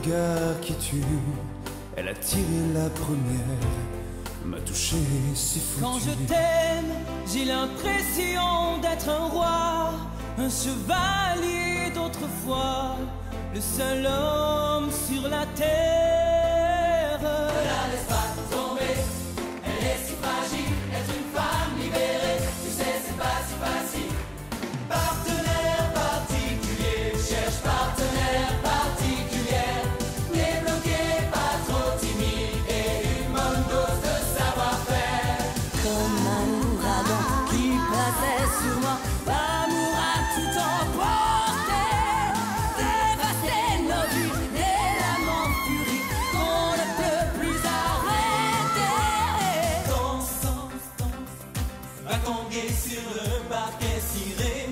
regard qui tue, elle a tiré la première, m'a touché, c'est foutu. Quand je t'aime, j'ai l'impression d'être un roi, un chevalier d'autrefois, le seul homme sur la terre. Ne la laisse pas tomber, elle est si fragile, être une femme libérée, tu sais c'est pas si facile. Partenaire particulier, cherche partenaire particulière, débloqué, pas trop timide et une bonne dose de savoir-faire. Comme un ouragan qui passait sur moi, l'amour a tout emporté, dévasté nos vies, des lames en furie qu'on ne peut plus arrêter. Danse, va tanguer sur le parquet ciré.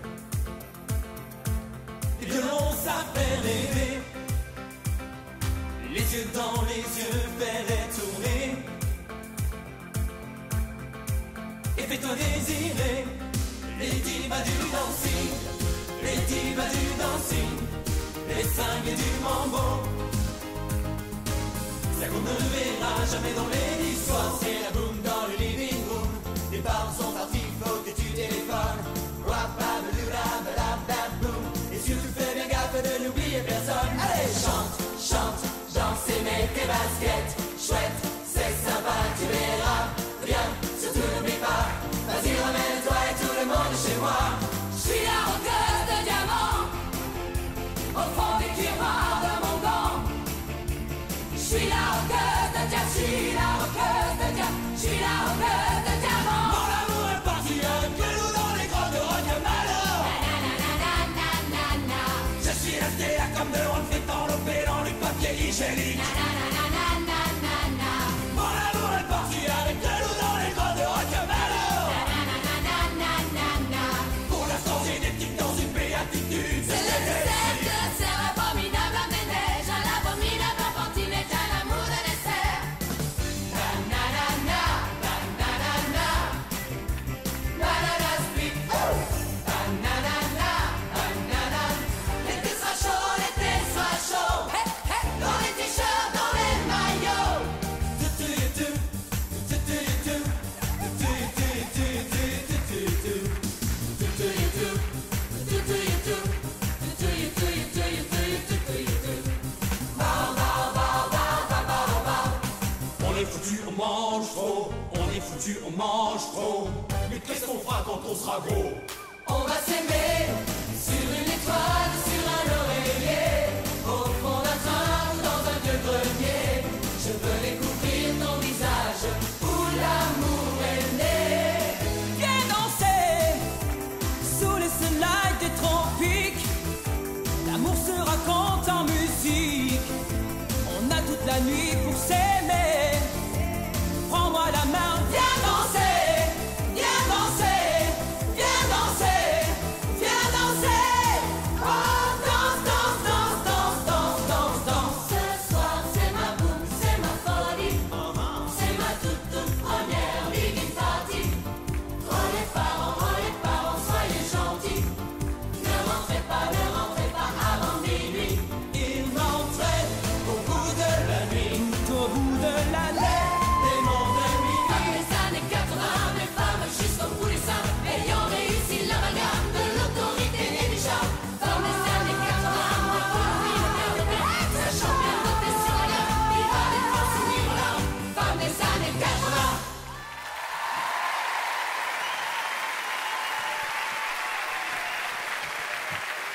Les violons ça fait rêver, les yeux dans les yeux, faire tourner. Et fais-toi désirer, les divas du dancing, les divas du dancing, les cinglés du mambo. Ça qu'on ne le verra jamais dans les histoires, c'est la boum dans le living room. Les parents sont partis, faut que tu téléphones. Boum. Et surtout fais bien gaffe de n'oublier personne. Allez, chante, chante, danse et mets tes baskets. Chouette, c'est sympa, tu verras. Viens, surtout n'oublie pas. Vas-y, ramène-toi et tout le monde chez moi. Je suis la roqueuse de diamants, au fond des tiroirs de mon gant. Je suis la roqueuse de diamants, je suis la roqueuse de diamants, je suis la roqueuse de diamants. Mon amour est parti avec nous dans les grottes de Rognamalo. Je suis resté là comme de on fait enveloppé dans le papier hygiénique. Mon amour est parti avec nous dans les grottes de Rognamalo. Pour l'instant j'ai des petites dans une béatitude. C'est le dessert de serre abominable à mes neiges, à l'abominable enfantinage, à l'amour de dessert. Banana split. Banana. L'été sera chaud, l'été sera chaud. Dans les t-shirts, dans les maillots. On est foutu, on mange trop. On est foutu, on mange trop. Mais qu'est-ce qu'on fera quand on sera gros? On va s'aimer sur une étoile, sur un oreiller.